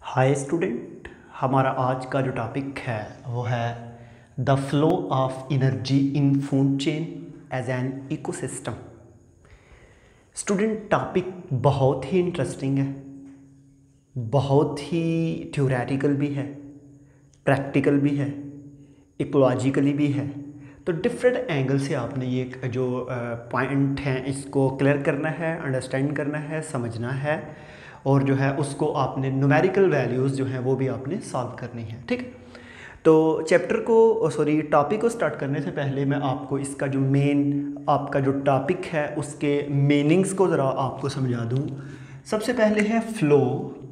Hi student, हमारा आज का जो टॉपिक है वो है the flow of energy in food chain as an ecosystem. Student, topic बहुत ही इंटरेस्टिंग है, बहुत ही थ्योरेटिकल भी है, प्रैक्टिकल भी है, इकोलॉजिकली भी है। तो डिफरेंट एंगल से आपने ये जो पॉइंट हैं इसको क्लियर करना है, अंडरस्टैंड करना है, समझना है और जो है उसको आपने न्यूमेरिकल वैल्यूज़ जो हैं वो भी आपने सॉल्व करनी है। ठीक, तो टॉपिक को स्टार्ट करने से पहले मैं आपको इसका जो मेन आपका जो टॉपिक है उसके मीनिंग्स को ज़रा आपको समझा दूँ। सबसे पहले है फ़्लो।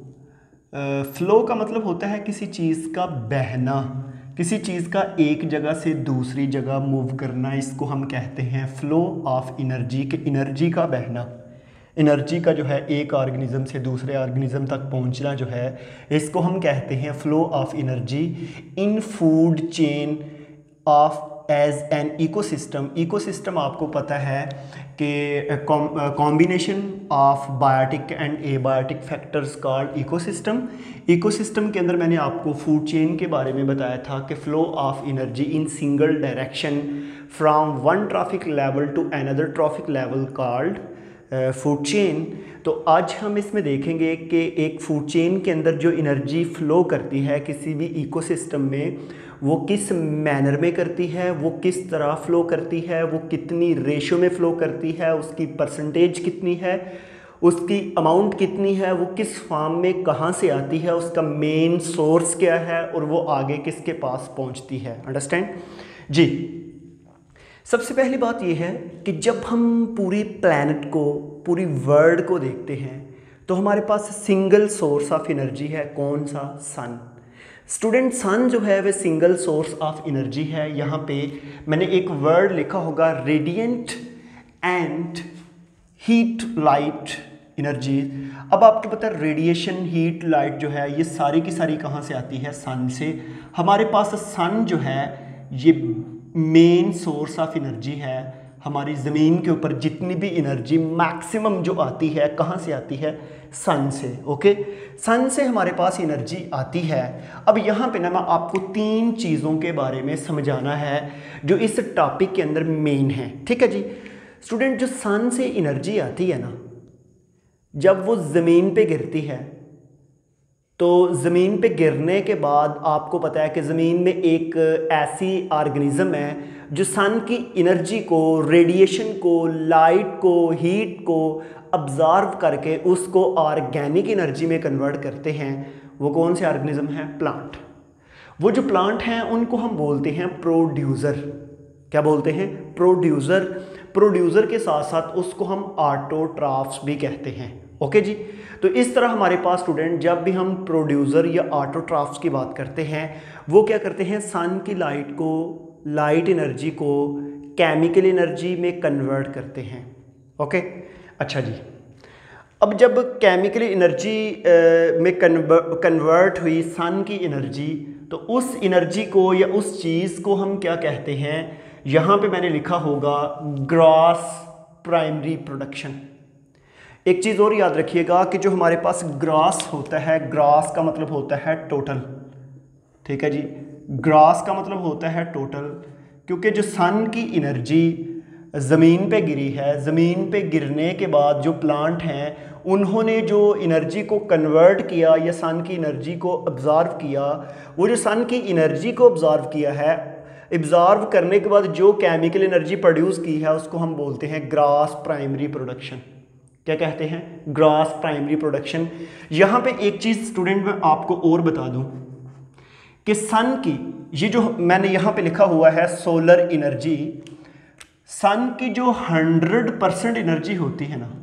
फ़्लो का मतलब होता है किसी चीज़ का बहना, किसी चीज़ का एक जगह से दूसरी जगह मूव करना। इसको हम कहते हैं फ़्लो ऑफ एनर्जी, के एनर्जी का बहना, एनर्जी का जो है एक ऑर्गेनिज्म से दूसरे ऑर्गेनिज्म तक पहुंचना जो है इसको हम कहते हैं flow of energy in food chain of as an ecosystem. Ecosystem आपको पता है कि combination of biotic and abiotic factors called ecosystem. Ecosystem के अंदर मैंने आपको फूड चेन के बारे में बताया था कि flow of energy in single direction from one trophic level to another trophic level called food chain. तो आज हम इसमें देखेंगे कि एक फूड चेन के अंदर जो एनर्जी फ़्लो करती है किसी भी इकोसिस्टम में, वो किस मैनर में करती है, वो किस तरह फ़्लो करती है, वो कितनी रेशो में फ़्लो करती है, उसकी परसेंटेज कितनी है, उसकी अमाउंट कितनी है, वो किस फॉर्म में कहाँ से आती है, उसका मेन सोर्स क्या है और वो आगे किसके पास पहुँचती है। अंडरस्टैंड जी। सबसे पहली बात यह है कि जब हम पूरी प्लैनेट को, पूरी वर्ल्ड को देखते हैं तो हमारे पास सिंगल सोर्स ऑफ एनर्जी है। कौन सा? सन। स्टूडेंट, सन जो है वह सिंगल सोर्स ऑफ एनर्जी है। यहाँ पे मैंने एक वर्ड लिखा होगा radiant and heat light energy. अब आपको पता है रेडिएशन, हीट, लाइट जो है ये सारी की सारी कहाँ से आती है? सन से। हमारे पास सन जो है ये मेन सोर्स ऑफ एनर्जी है। हमारी ज़मीन के ऊपर जितनी भी एनर्जी मैक्सिमम जो आती है कहाँ से आती है? सन से। ओके, सन से हमारे पास एनर्जी आती है। अब यहाँ पे ना मैं आपको तीन चीज़ों के बारे में समझाना है जो इस टॉपिक के अंदर मेन है। ठीक है जी स्टूडेंट, जो सन से एनर्जी आती है ना, जब वो ज़मीन पे गिरती है तो ज़मीन पे गिरने के बाद आपको पता है कि ज़मीन में एक ऐसी ऑर्गेनिज़म है जो सन की एनर्जी को, रेडिएशन को, लाइट को, हीट को अब्ज़ॉर्व करके उसको ऑर्गेनिक एनर्जी में कन्वर्ट करते हैं। वो कौन से ऑर्गेनिज़म हैं? प्लांट। वो जो प्लांट हैं उनको हम बोलते हैं प्रोड्यूसर। क्या बोलते हैं? प्रोड्यूसर। प्रोड्यूसर के साथ साथ उसको हम ऑटोट्रॉफ्स भी कहते हैं। ओके जी, तो इस तरह हमारे पास स्टूडेंट जब भी हम प्रोड्यूसर या ऑटोट्रॉफ्स की बात करते हैं वो क्या करते हैं? सन की लाइट को, लाइट एनर्जी को केमिकल एनर्जी में कन्वर्ट करते हैं। ओके, अच्छा जी। अब जब केमिकल एनर्जी में कन्वर्ट हुई सन की एनर्जी, तो उस एनर्जी को या उस चीज़ को हम क्या कहते हैं? यहाँ पे मैंने लिखा होगा ग्रॉस प्राइमरी प्रोडक्शन। एक चीज़ और याद रखिएगा कि जो हमारे पास ग्रॉस होता है, ग्रॉस का मतलब होता है टोटल। ठीक है जी, ग्रॉस का मतलब होता है टोटल, क्योंकि जो सन की एनर्जी ज़मीन पे गिरी है, ज़मीन पे गिरने के बाद जो प्लांट हैं उन्होंने जो एनर्जी को कन्वर्ट किया या सन की एनर्जी को ऑब्ज़र्व किया, वो जो सन की एनर्जी को ऑब्ज़र्व किया है, ऑब्ज़र्व करने के बाद जो केमिकल एनर्जी प्रोड्यूस की है उसको हम बोलते हैं ग्रॉस प्राइमरी प्रोडक्शन। क्या कहते हैं? Gross primary production. यहाँ पे एक चीज़ स्टूडेंट मैं आपको और बता दूँ कि सन की ये जो मैंने यहाँ पे लिखा हुआ है सोलर एनर्जी, सन की जो 100% एनर्जी होती है ना,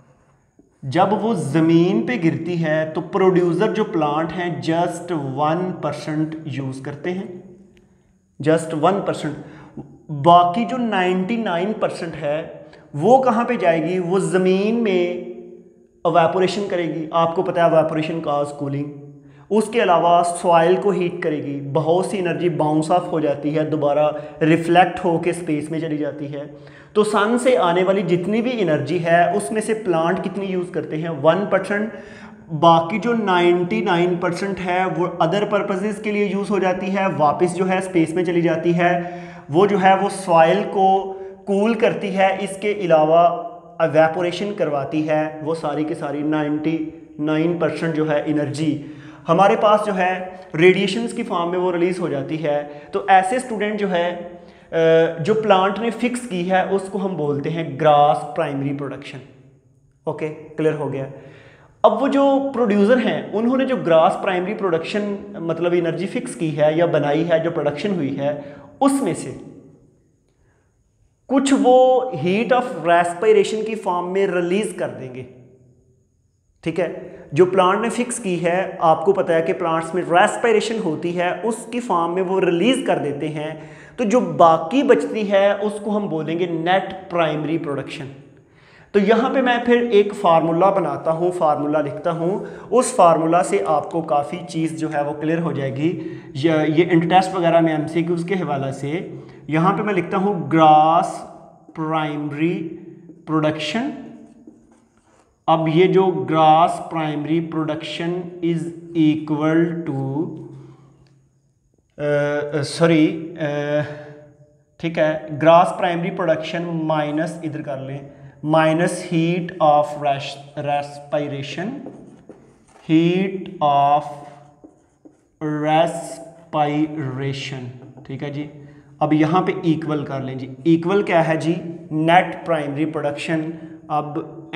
जब वो ज़मीन पे गिरती है तो प्रोड्यूसर जो प्लांट हैं जस्ट 1% यूज़ करते हैं, जस्ट 1%। बाकी जो 99% है वो कहाँ पे जाएगी? वो ज़मीन में एवापोरेशन करेगी। आपको पता है एवापोरेशन कॉज कूलिंग। उसके अलावा सॉइल को हीट करेगी, बहुत सी एनर्जी बाउंस ऑफ हो जाती है, दोबारा रिफ्लेक्ट होकर स्पेस में चली जाती है। तो सन से आने वाली जितनी भी एनर्जी है उसमें से प्लांट कितनी यूज़ करते हैं? 1%। बाकी जो 99% है वो अदर पर्पसेस के लिए यूज़ हो जाती है, वापस जो है स्पेस में चली जाती है, वो जो है वो सॉइल को कूल करती है, इसके अलावा एवेपोरेशन करवाती है। वो सारी की सारी 99% जो है एनर्जी हमारे पास जो है रेडिएशंस की फॉर्म में वो रिलीज़ हो जाती है। तो ऐसे स्टूडेंट जो है जो प्लांट ने फिक्स की है उसको हम बोलते हैं gross primary production. Okay, clear हो गया। अब वो जो प्रोड्यूसर हैं उन्होंने जो ग्रास प्राइमरी प्रोडक्शन मतलब एनर्जी फिक्स की है या बनाई है, जो प्रोडक्शन हुई है, उसमें से कुछ वो हीट ऑफ रेस्पिरेशन की फॉर्म में रिलीज कर देंगे। ठीक है, जो प्लांट ने फिक्स की है, आपको पता है कि प्लांट्स में रेस्पिरेशन होती है, उसकी फॉर्म में वो रिलीज कर देते हैं। तो जो बाकी बचती है उसको हम बोलेंगे नेट प्राइमरी प्रोडक्शन। तो यहाँ पे मैं फिर एक फार्मूला बनाता हूँ, फार्मूला लिखता हूँ, उस फार्मूला से आपको काफ़ी चीज़ जो है वो क्लियर हो जाएगी। ये इंटर टेस्ट वगैरह में एमसीक्यूज़ के हवाले से यहाँ पे मैं लिखता हूँ ग्रास प्राइमरी प्रोडक्शन। अब ये जो gross primary production is equal to ठीक है, ग्रास प्राइमरी प्रोडक्शन माइनस, इधर कर लें, minus heat of respiration, heat of respiration. ठीक है जी। अब यहाँ पे इक्वल कर लें जी, इक्वल क्या है जी, नेट प्राइमरी प्रोडक्शन। अब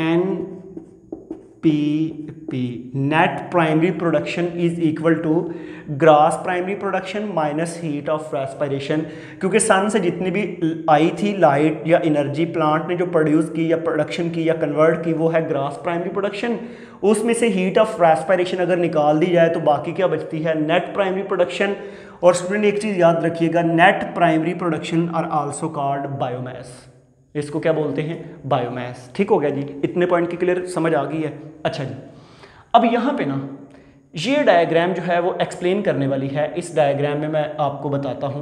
NPP net primary production is equal to gross primary production minus heat of respiration. क्योंकि सन से जितनी भी आई थी लाइट या एनर्जी प्लांट ने जो प्रोड्यूस की या प्रोडक्शन की या कन्वर्ट की, वो है ग्रास प्राइमरी प्रोडक्शन। उसमें से हीट ऑफ रेस्पिरेशन अगर निकाल दी जाए तो बाकी क्या बचती है, नेट प्राइमरी प्रोडक्शन। और स्टूडेंट एक चीज़ याद रखिएगा, net primary production are also called biomass. इसको क्या बोलते हैं, बायोमास। ठीक हो गया जी, इतने पॉइंट की क्लियर समझ आ गई है। अच्छा जी, अब यहाँ पे ना ये डायग्राम जो है वो एक्सप्लेन करने वाली है। इस डायग्राम में मैं आपको बताता हूँ,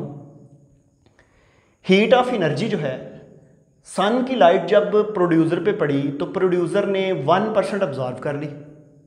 हीट ऑफ एनर्जी जो है, सन की लाइट जब प्रोड्यूसर पे पड़ी तो प्रोड्यूसर ने 1% ऑब्जॉर्व कर ली,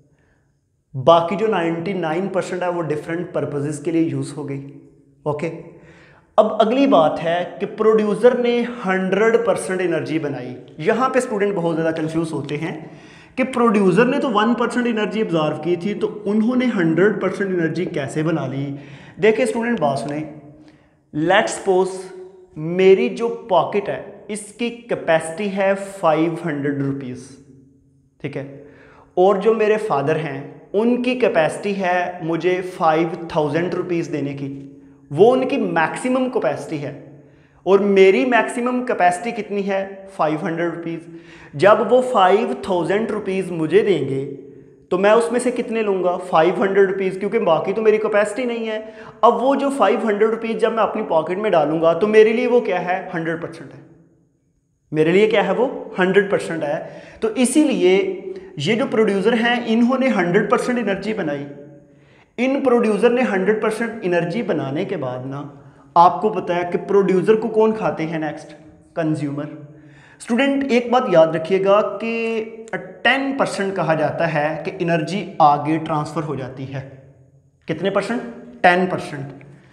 बाकी जो 99% है वो डिफरेंट पर्पसेस के लिए यूज हो गई। ओके, अब अगली बात है कि प्रोड्यूसर ने 100% एनर्जी बनाई। यहां पे स्टूडेंट बहुत ज़्यादा कंफ्यूज होते हैं कि प्रोड्यूसर ने तो 1% एनर्जी ऑब्जॉर्व की थी, तो उन्होंने 100% एनर्जी कैसे बना ली। देखिए स्टूडेंट बात सुने, लेट्स सपोज मेरी जो पॉकेट है इसकी कैपेसिटी है 500 रुपीज़। ठीक है, और जो मेरे फादर हैं उनकी कैपेसिटी है मुझे 5000 रुपीज़ देने की, वो उनकी मैक्सिमम कैपेसिटी है। और मेरी मैक्सिमम कैपेसिटी कितनी है, 500 रुपीज़। जब वो 5000 रुपीज़ मुझे देंगे तो मैं उसमें से कितने लूँगा, 500 रुपीज़, क्योंकि बाकी तो मेरी कैपेसिटी नहीं है। अब वो जो 500 रुपीज़ जब मैं अपनी पॉकेट में डालूंगा तो मेरे लिए वो क्या है, 100% है। मेरे लिए क्या है, वो 100% है। तो इसीलिए ये जो प्रोड्यूसर हैं इन्होंने 100% एनर्जी बनाई। इन प्रोड्यूसर ने 100% एनर्जी बनाने के बाद ना, आपको पता है कि प्रोड्यूसर को कौन खाते हैं नेक्स्ट, कंज्यूमर। स्टूडेंट एक बात याद रखिएगा कि 10% कहा जाता है कि एनर्जी आगे ट्रांसफ़र हो जाती है। कितने परसेंट, 10%।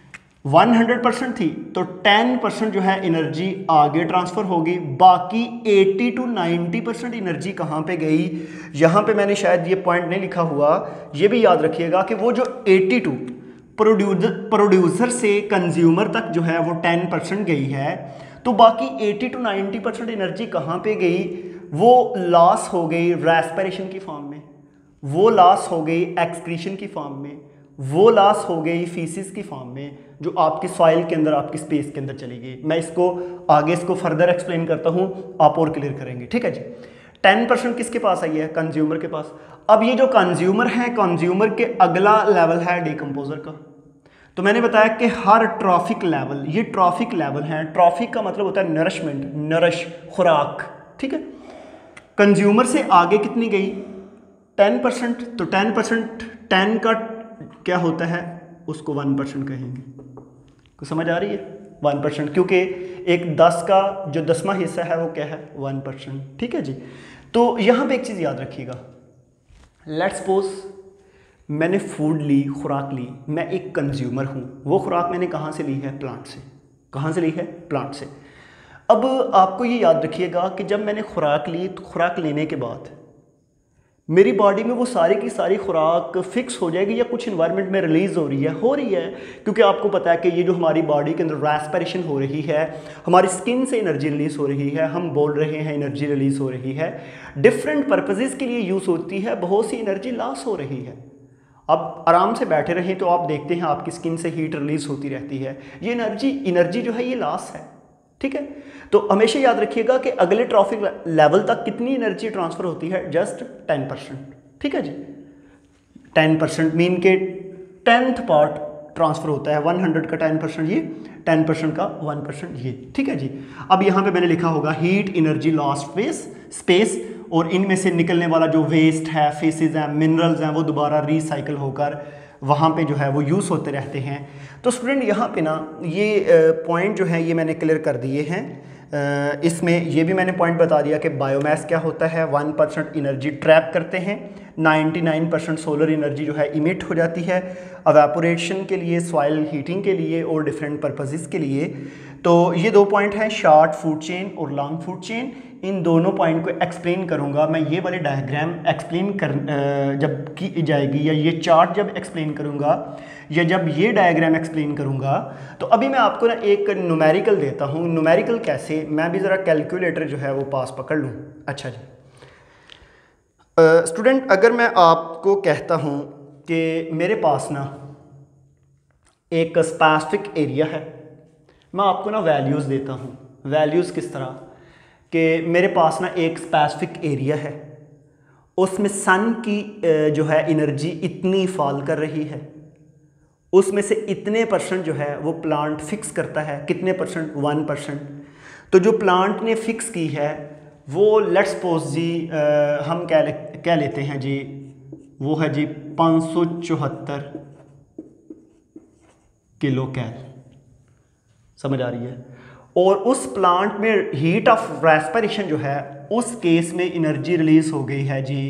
100% थी तो 10% जो है एनर्जी आगे ट्रांसफ़र होगी, बाकी 80 to 90% एनर्जी कहाँ पे गई। यहाँ पे मैंने शायद ये पॉइंट नहीं लिखा हुआ, ये भी याद रखिएगा कि वो जो 82 प्रोड्यूसर से कंज्यूमर तक जो है वो 10% गई है, तो बाकी 80 to 90% एनर्जी कहाँ पे गई, वो लॉस हो गई रेस्पिरेशन की फॉर्म में, वो लॉस हो गई एक्सक्रीशन की फॉर्म में, वो लॉस हो गई फीसिस की फॉर्म में, जो आपकी सॉइल के अंदर, आपकी स्पेस के अंदर चली गई। मैं इसको आगे इसको फर्दर एक्सप्लेन करता हूँ, आप और क्लियर करेंगे। ठीक है जी, 10% किसके पास आई है, कंज्यूमर के पास। अब ये जो कंज्यूमर है, कंज्यूमर के अगला लेवल है डिकम्पोजर का। तो मैंने बताया कि हर ट्रॉफिक लेवल, ये ट्रॉफिक लेवल है, ट्रॉफिक का मतलब होता है नरिशमेंट, नरिश, खुराक। ठीक है, कंज्यूमर से आगे कितनी गई, 10%। तो 10%, 10 का क्या होता है, उसको 1% कहेंगे। को समझ आ रही है, 1%, क्योंकि एक 10 का जो 10वां हिस्सा है वो क्या है, 1%। ठीक है जी। तो यहाँ पे एक चीज़ याद रखिएगा, लेट्स सपोज मैंने फूड ली, खुराक ली, मैं एक कंज्यूमर हूँ। वो खुराक मैंने कहाँ से ली है? प्लांट से। कहाँ से ली है? प्लांट से। अब आपको ये याद रखिएगा कि जब मैंने खुराक ली तो खुराक लेने के बाद मेरी बॉडी में वो सारी की सारी खुराक फिक्स हो जाएगी या कुछ इन्वायरमेंट में रिलीज़ हो रही है, क्योंकि आपको पता है कि ये जो हमारी बॉडी के अंदर रेस्पिरेशन हो रही है, हमारी स्किन से एनर्जी रिलीज़ हो रही है, हम बोल रहे हैं एनर्जी रिलीज़ हो रही है, डिफरेंट पर्पजेज़ के लिए यूज़ होती है, बहुत सी एनर्जी लॉस हो रही है। अब आराम से बैठे रहें तो आप देखते हैं आपकी स्किन से हीट रिलीज़ होती रहती है, ये एनर्जी जो है ये लॉस है, ठीक है। तो हमेशा याद रखिएगा कि अगले ट्रॉफिक लेवल तक कितनी एनर्जी ट्रांसफ़र होती है? जस्ट 10%, ठीक है जी। 10% मीन के 10th पार्ट ट्रांसफ़र होता है। 100 का 10% ये, 10% का 1% ये, ठीक है जी। अब यहाँ पे मैंने लिखा होगा हीट एनर्जी लॉस्ट स्पेस, और इनमें से निकलने वाला जो वेस्ट है, फेसेस हैं, मिनरल्स हैं, वो दोबारा रिसाइकल होकर वहाँ पे जो है वो यूज़ होते रहते हैं। तो स्टूडेंट यहाँ पे ना ये पॉइंट जो है ये मैंने क्लियर कर दिए हैं। इसमें ये भी मैंने पॉइंट बता दिया कि बायोमास क्या होता है। 1% एनर्जी ट्रैप करते हैं, 99% सोलर एनर्जी जो है इमिट हो जाती है एवेपोरेशन के लिए, सॉइल हीटिंग के लिए और डिफरेंट पर्पसेस के लिए। तो ये 2 पॉइंट हैं, शॉर्ट फूड चेन और लॉन्ग फूड चेन। इन दोनों पॉइंट को एक्सप्लेन करूंगा मैं, ये वाले डायग्राम एक्सप्लेन कर जब की जाएगी, या ये चार्ट जब एक्सप्लेन करूंगा, या जब ये डायग्राम एक्सप्लेन करूंगा, तो अभी मैं आपको ना एक न्यूमेरिकल देता हूँ। न्यूमेरिकल कैसे, मैं भी ज़रा कैलकुलेटर जो है वो पास पकड़ लूँ। अच्छा जी स्टूडेंट, अगर मैं आपको कहता हूँ कि मेरे पास ना एक स्पेसिफिक एरिया है, मैं आपको ना वैल्यूज़ देता हूँ। वैल्यूज़ किस तरह कि मेरे पास ना एक स्पेसिफिक एरिया है, उसमें सन की जो है एनर्जी इतनी फॉल कर रही है, उसमें से इतने परसेंट जो है वो प्लांट फिक्स करता है। कितने परसेंट? 1%। तो जो प्लांट ने फिक्स की है वो लेट्स सपोज जी हम क्या लेते हैं जी, वो है जी 574 किलो कैल। समझ आ रही है? और उस प्लांट में हीट ऑफ रेस्पिरेशन जो है उस केस में एनर्जी रिलीज हो गई है जी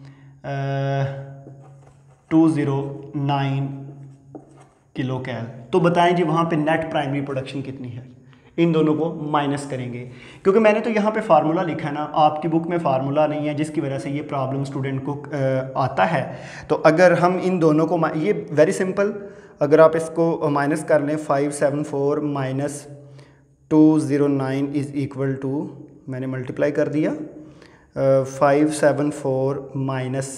209 किलो कैल। तो बताएं जी वहाँ पे नेट प्राइमरी प्रोडक्शन कितनी है? इन दोनों को माइनस करेंगे, क्योंकि मैंने तो यहाँ पे फार्मूला लिखा है ना, आपकी बुक में फार्मूला नहीं है, जिसकी वजह से ये प्रॉब्लम स्टूडेंट को आता है। तो अगर हम इन दोनों को ये वेरी सिंपल, अगर आप इसको माइनस कर लें, 574 माइनस 209 इज़ इक्वल टू, मैंने मल्टीप्लाई कर दिया, 574 माइनस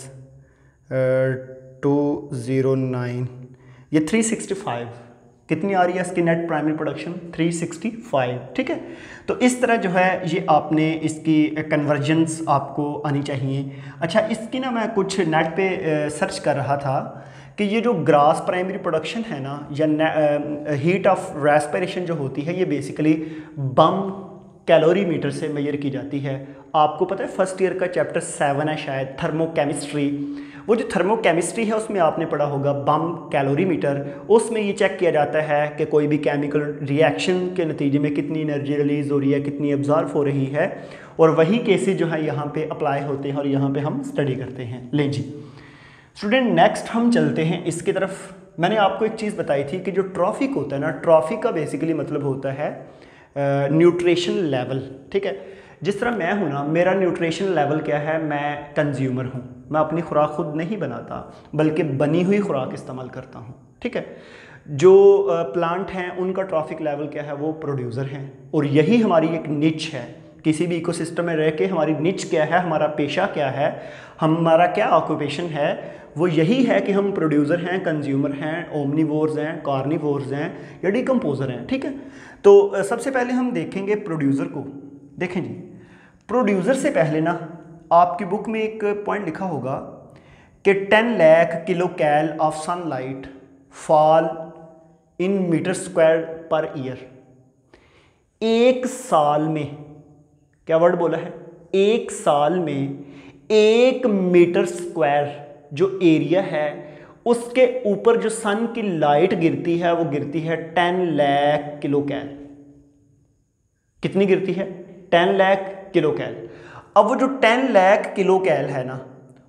209, ये 365। कितनी आ रही है इसकी नेट प्राइमरी प्रोडक्शन? 365, ठीक है। तो इस तरह जो है ये आपने इसकी कन्वर्जेंस आपको आनी चाहिए। अच्छा, इसकी ना मैं कुछ नेट पे सर्च कर रहा था कि ये जो ग्रास प्राइमरी प्रोडक्शन है ना, या हीट ऑफ रेस्पिरेशन जो होती है, ये बेसिकली बम कैलोरीमीटर से मेजर की जाती है। आपको पता है फर्स्ट ईयर का चैप्टर 7 है शायद, थर्मोकेमिस्ट्री। वो जो थर्मोकेमिस्ट्री है उसमें आपने पढ़ा होगा बम कैलोरीमीटर। उसमें ये चेक किया जाता है कि कोई भी केमिकल रिएक्शन के नतीजे में कितनी एनर्जी रिलीज़ हो रही है, कितनी एब्जॉर्ब हो रही है, और वही केसेस जो है यहाँ पे अप्लाई होते हैं और यहाँ पे हम स्टडी करते हैं। लें जी स्टूडेंट, नेक्स्ट हम चलते हैं इसकी तरफ। मैंने आपको एक चीज़ बताई थी कि जो ट्रॉफिक होता है ना, ट्रॉफिक का बेसिकली मतलब होता है न्यूट्रिशन लेवल, ठीक है। जिस तरह मैं हूँ ना, मेरा न्यूट्रिशन लेवल क्या है, मैं कंज्यूमर हूँ, मैं अपनी खुराक खुद नहीं बनाता बल्कि बनी हुई खुराक इस्तेमाल करता हूँ, ठीक है। जो प्लांट हैं उनका ट्रॉफिक लेवल क्या है, वो प्रोड्यूसर हैं, और यही हमारी एक निच है। किसी भी इकोसिस्टम में रह के हमारी निच क्या है, हमारा पेशा क्या है, हमारा क्या ऑक्यूपेशन है, वो यही है कि हम प्रोड्यूसर हैं, कंज्यूमर हैं, ओमनीवोर्स हैं, कार्निवोर्स हैं या डिकम्पोजर हैं, ठीक है। तो सबसे पहले हम देखेंगे प्रोड्यूसर को। देखें जी, प्रोड्यूसर से पहले ना आपकी बुक में एक पॉइंट लिखा होगा कि 10 lakh kilo cal of sunlight fall in metre square per year. एक साल में, क्या वर्ड बोला है, एक साल में 1 मीटर स्क्वायर जो एरिया है उसके ऊपर जो सन की लाइट गिरती है वो गिरती है 10 लाख किलो कैल। कितनी गिरती है? 10 लाख किलो कैल। अब वो जो 10 लाख किलो कैल है ना,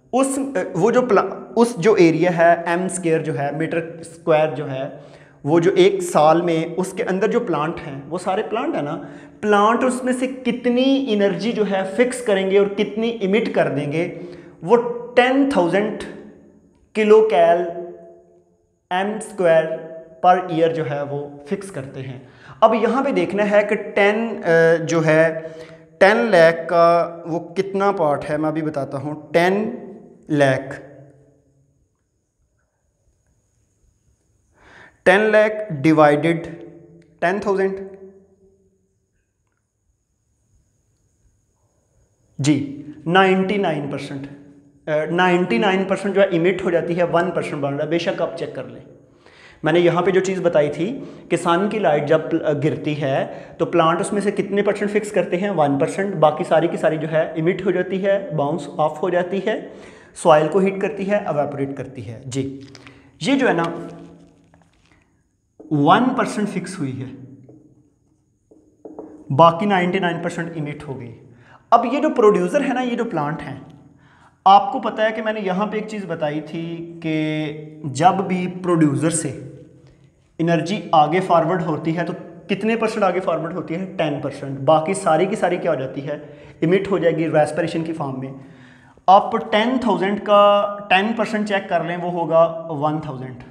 उस वो जो उस जो एरिया है एम स्क्वायर जो है, मीटर स्क्वायर जो है, वो जो एक साल में उसके अंदर जो प्लांट हैं, वो सारे प्लांट है ना, प्लांट उसमें से कितनी एनर्जी जो है फिक्स करेंगे और कितनी इमिट कर देंगे, वो 10,000 kilo cal m square per year जो है वो फिक्स करते हैं। अब यहाँ पे देखना है कि 10 लाख का वो कितना पार्ट है, मैं अभी बताता हूँ। 10 लाख डिवाइडेड 10,000 जी 99%। 99% जो है इमिट हो जाती है, 1% बन रहा है। बेशक आप चेक कर लें, मैंने यहाँ पे जो चीज़ बताई थी कि सन की लाइट जब गिरती है तो प्लांट उसमें से कितने % फिक्स करते हैं, 1%। बाकी सारी की सारी जो है इमिट हो जाती है, बाउंस ऑफ हो जाती है, सॉइल को हीट करती है, एवापोरेट करती है जी। ये जो है ना 1% फिक्स हुई है, बाकी 99% इमिट हो गई। अब ये जो प्रोड्यूसर है ना, ये जो प्लांट हैं, आपको पता है कि मैंने यहाँ पे एक चीज़ बताई थी कि जब भी प्रोड्यूसर से एनर्जी आगे फॉरवर्ड होती है तो कितने % आगे फॉरवर्ड होती है, 10%। बाकी सारी की सारी क्या हो जाती है, इमिट हो जाएगी रेस्पिरेशन की फॉर्म में। आप 10,000 का 10% चेक कर लें, वो होगा 1,000।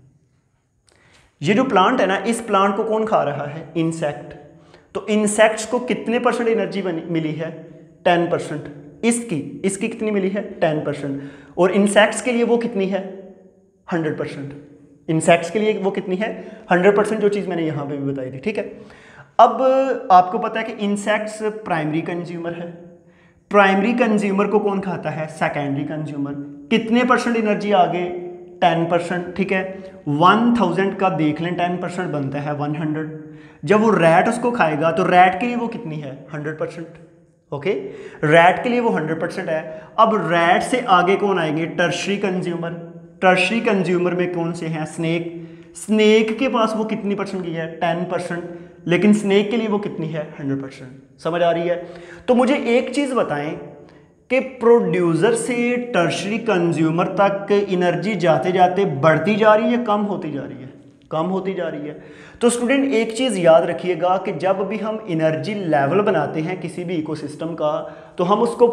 ये जो प्लांट है ना, इस प्लांट को कौन खा रहा है, इंसेक्ट। तो इंसेक्ट्स को कितने % एनर्जी मिली है, 10%। इसकी कितनी मिली है, 10%। और इंसेक्ट्स के लिए वो कितनी है, 100%। इंसेक्ट्स के लिए वो कितनी है, 100%, जो चीज़ मैंने यहाँ पे भी बताई थी, ठीक है। अब आपको पता है कि इंसेक्ट्स प्राइमरी कंज्यूमर है। प्राइमरी कंज्यूमर को कौन खाता है, सेकेंडरी कंज्यूमर। कितने % एनर्जी आगे, 10%, ठीक है। 1,000 का देख लें, 10% बनता है 100। जब वो रैट उसको खाएगा तो रैट के लिए वो कितनी है, 100%। ओके, रैट के लिए वो 100% है। अब रैट से आगे कौन आएंगे, टर्शरी कंज्यूमर। टर्शरी कंज्यूमर में कौन से हैं, स्नेक। स्नेक के पास वो कितनी % की है, 10%, लेकिन स्नेक के लिए वो कितनी है, 100%। समझ आ रही है। तो मुझे एक चीज़ बताएं कि प्रोड्यूसर से टर्शरी कंज्यूमर तक एनर्जी जाते जाते बढ़ती जा रही है, कम होती जा रही है, कम होती जा रही है। तो स्टूडेंट एक चीज़ याद रखिएगा कि जब भी हम एनर्जी लेवल बनाते हैं किसी भी इकोसिस्टम का, तो हम उसको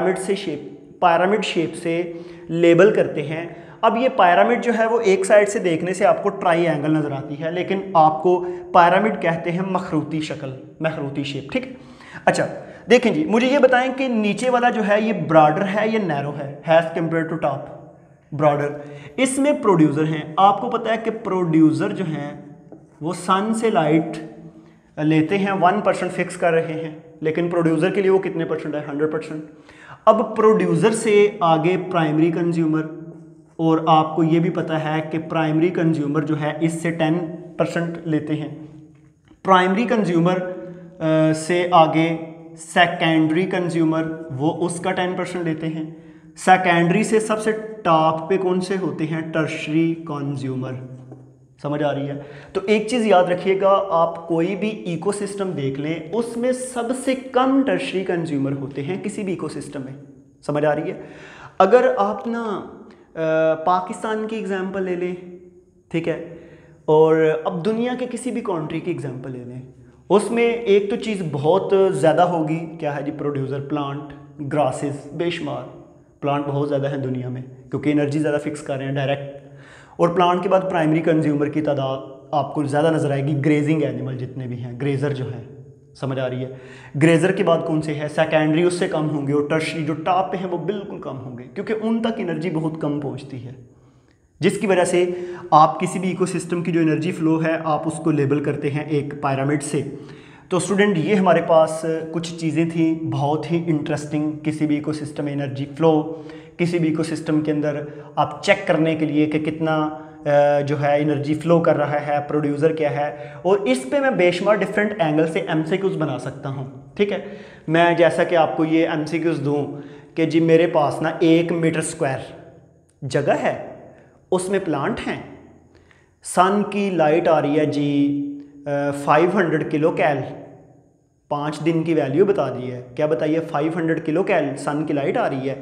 पिरामिड शेप से लेबल करते हैं। अब ये पिरामिड जो है वो एक साइड से देखने से आपको ट्राइएंगल नज़र आती है, लेकिन आपको पिरामिड कहते हैं मखरूती शक्ल, मखरूती शेप, ठीक है। अच्छा देखें जी, मुझे ये बताएं कि नीचे वाला जो है ये ब्रॉडर है, ये नैरो है as compare to top, broader. इसमें प्रोड्यूसर हैं। आपको पता है कि प्रोड्यूसर जो हैं वो सन से लाइट लेते हैं, 1% फिक्स कर रहे हैं, लेकिन प्रोड्यूसर के लिए वो कितने % है, 100%। अब प्रोड्यूसर से आगे प्राइमरी कंज्यूमर, और आपको ये भी पता है कि प्राइमरी कंज्यूमर जो है इससे 10% लेते हैं। प्राइमरी कंज्यूमर से आगे सेकेंडरी कंज्यूमर, वो उसका 10% लेते हैं। सेकेंडरी से सबसे टॉप पे कौन से होते हैं, टर्शरी कंज्यूमर। समझ आ रही है। तो एक चीज़ याद रखिएगा, आप कोई भी इकोसिस्टम देख लें, उसमें सबसे कम टर्शरी कंज्यूमर होते हैं किसी भी इकोसिस्टम में। समझ आ रही है। अगर आप ना पाकिस्तान की एग्जांपल ले लें, ठीक है, और अब दुनिया के किसी भी कंट्री की एग्जांपल ले लें, उसमें एक तो चीज़ बहुत ज़्यादा होगी, क्या है जी, प्रोड्यूसर, प्लांट, ग्रासेस, बेशुमार प्लांट बहुत ज़्यादा हैं दुनिया में, क्योंकि एनर्जी ज़्यादा फिक्स कर रहे हैं डायरेक्ट। और प्लांट के बाद प्राइमरी कंज्यूमर की तादाद आपको ज़्यादा नज़र आएगी, ग्रेजिंग एनिमल जितने भी हैं, ग्रेजर जो हैं। समझ आ रही है। ग्रेजर के बाद कौन से है, सेकेंडरी उससे कम होंगे, और टर्शरी जो टॉप पे हैं वो बिल्कुल कम होंगे, क्योंकि उन तक एनर्जी बहुत कम पहुंचती है, जिसकी वजह से आप किसी भी इकोसिस्टम की जो एनर्जी फ्लो है आप उसको लेबल करते हैं एक पिरामिड से। तो स्टूडेंट ये हमारे पास कुछ चीज़ें थी बहुत ही इंटरेस्टिंग, किसी भी इकोसिस्टम में एनर्जी फ्लो, किसी भी इकोसिस्टम के अंदर आप चेक करने के लिए कि कितना जो है एनर्जी फ्लो कर रहा है, प्रोड्यूसर क्या है, और इस पे मैं बेशुमार डिफरेंट एंगल से एमसीक्यूज बना सकता हूँ। ठीक है, मैं जैसा कि आपको ये एमसीक्यूज दूँ कि जी मेरे पास ना 1 मीटर स्क्वायर जगह है, उसमें प्लांट हैं, सन की लाइट आ रही है जी 500 किलो कैल, 5 दिन की वैल्यू बता दी है, क्या बताइए, 500 किलो कैल सन की लाइट आ रही है,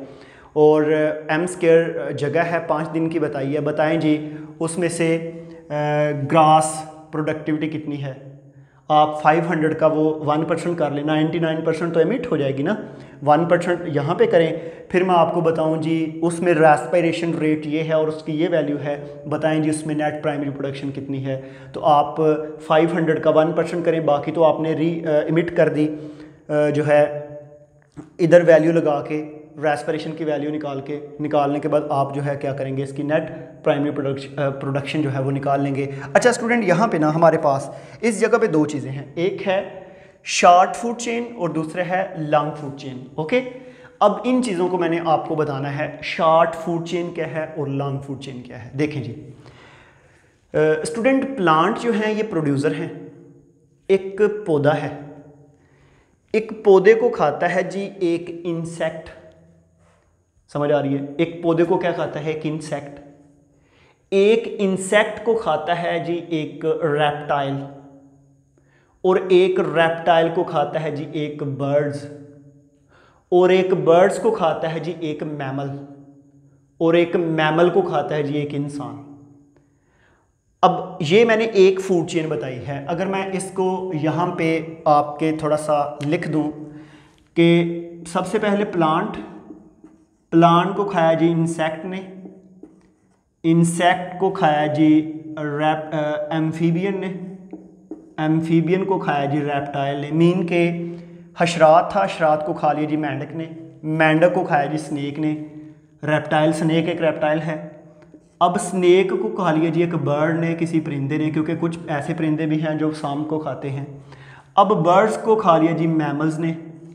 और एम स्क्वायर जगह है 5 दिन की बताई है। बताएं जी उसमें से ग्रास प्रोडक्टिविटी कितनी है। आप 500 का वो 1% कर लें, 99% तो एमिट हो जाएगी ना, 1% यहाँ पे करें। फिर मैं आपको बताऊँ जी उसमें रेस्पिरेशन रेट ये है और उसकी ये वैल्यू है। बताएं जी उसमें नेट प्राइमरी प्रोडक्शन कितनी है। तो आप 500 का 1% करें, बाकी तो आपने इमिट कर दी जो है इधर वैल्यू लगा के रेस्पिरेशन की वैल्यू निकालने के बाद आप जो है क्या करेंगे, इसकी नेट प्राइमरी प्रोडक्शन जो है वो निकाल लेंगे। अच्छा स्टूडेंट, यहाँ पे ना हमारे पास इस जगह पे दो चीज़ें हैं, एक है शॉर्ट फूड चेन और दूसरा है लॉन्ग फूड चेन। ओके, अब इन चीज़ों को मैंने आपको बताना है, शॉर्ट फूड चेन क्या है और लॉन्ग फूड चेन क्या है। देखें जी स्टूडेंट, प्लांट जो हैं ये प्रोड्यूसर हैं। एक पौधा है, एक पौधे को खाता है जी एक इंसेक्ट, समझ आ रही है। एक पौधे को क्या खाता है, एक इंसेक्ट। एक इंसेक्ट को खाता है जी एक रेप्टाइल, और एक रेप्टाइल को खाता है जी एक बर्ड्स, और एक बर्ड्स को खाता है जी एक मैमल, और एक मैमल को खाता है जी एक इंसान। अब ये मैंने एक फूड चेन बताई है। अगर मैं इसको यहाँ पे आपके थोड़ा सा लिख दूँ कि सबसे पहले प्लांट को खाया जी इंसेक्ट ने, इंसेक्ट को खाया जी एम्फीबियन ने, एम्फीबियन को खाया जी रेप्टाइल ने। मीन के हशरात था, हशरात को खा लिया जी मेंढक ने, मेंढक को खाया जी स्नेक ने। रेप्टाइल, स्नेक एक रेप्टाइल है। अब स्नेक को खा लिया जी एक बर्ड ने, किसी परिंदे ने, क्योंकि कुछ ऐसे परिंदे भी हैं जो शाम को खाते हैं। अब बर्ड्स को खा लिया जी मैमल्स ने।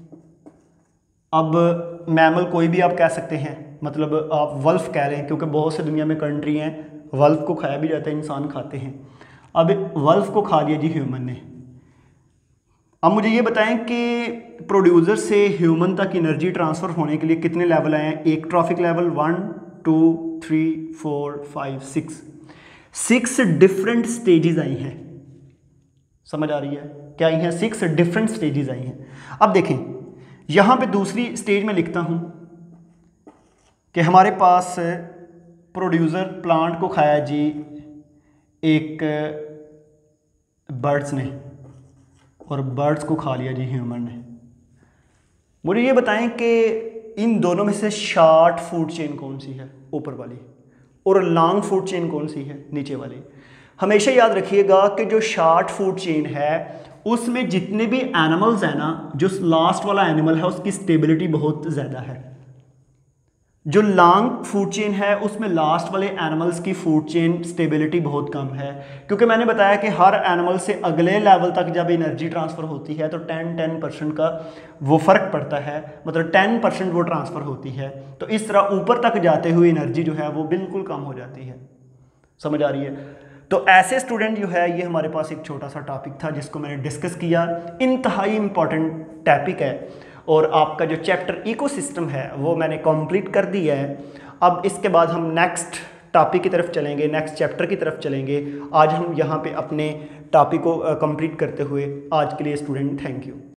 अब मैमल कोई भी आप कह सकते हैं, मतलब आप वल्फ कह रहे हैं क्योंकि बहुत से दुनिया में कंट्री हैं वल्फ को खाया भी जाता है, इंसान खाते हैं। अब वल्फ को खा लिया जी ह्यूमन ने। अब मुझे ये बताएं कि प्रोड्यूसर से ह्यूमन तक एनर्जी ट्रांसफ़र होने के लिए कितने लेवल आए हैं। एक ट्रॉफिक लेवल 1 2 3 4 5 6 डिफरेंट स्टेजेस आई हैं। समझ आ रही है क्या आई हैं? 6 डिफरेंट स्टेजेस आई हैं। अब देखें यहाँ पे दूसरी स्टेज में लिखता हूँ कि हमारे पास प्रोड्यूसर प्लांट को खाया जी एक बर्ड्स ने, और बर्ड्स को खा लिया जी ह्यूमन ने। मुझे ये बताएं कि इन दोनों में से शॉर्ट फूड चेन कौन सी है, ऊपर वाली, और लॉन्ग फूड चेन कौन सी है, नीचे वाली। हमेशा याद रखिएगा कि जो शॉर्ट फूड चेन है उसमें जितने भी एनिमल्स हैं ना, जो लास्ट वाला एनिमल है उसकी स्टेबिलिटी बहुत ज़्यादा है। जो लॉन्ग फूड चेन है उसमें लास्ट वाले एनिमल्स की फूड चेन स्टेबिलिटी बहुत कम है, क्योंकि मैंने बताया कि हर एनिमल से अगले लेवल तक जब एनर्जी ट्रांसफ़र होती है तो 10% का वो फ़र्क पड़ता है, मतलब 10% वो ट्रांसफ़र होती है। तो इस तरह ऊपर तक जाते हुए एनर्जी जो है वो बिल्कुल कम हो जाती है। समझ आ रही है? तो ऐसे स्टूडेंट जो है, ये हमारे पास एक छोटा सा टॉपिक था जिसको मैंने डिस्कस किया। इंतहाई इम्पॉर्टेंट टॉपिक है, और आपका जो चैप्टर इकोसिस्टम है वो मैंने कंप्लीट कर दिया है। अब इसके बाद हम नेक्स्ट टॉपिक की तरफ चलेंगे, नेक्स्ट चैप्टर की तरफ चलेंगे। आज हम यहाँ पे अपने टॉपिक को कंप्लीट करते हुए आज के लिए स्टूडेंट थैंक यू।